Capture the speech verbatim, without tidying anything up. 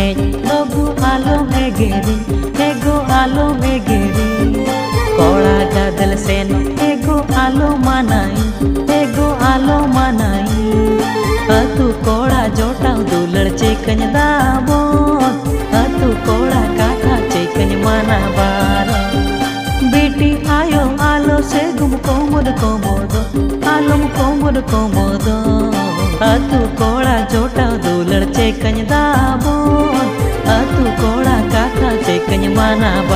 Hedge बाबू आलो में गेरी एगो आलो में गेरी कोड़ा गादल सेन एगो आलो मानाई एगो आलो मानाई अतु कोड़ा जोटाव दुलड़ चेकन दाबो अतु कोड़ा काथा चेकन माना बारा बेटी आयो आलो से गुम कोमोद कोमोदो आलोम कोमोद कोमोदो अतु कोड़ा जोटाव दुलड़ चेकन दाबो अतु कोड़ा काथा चेकन माना बारा।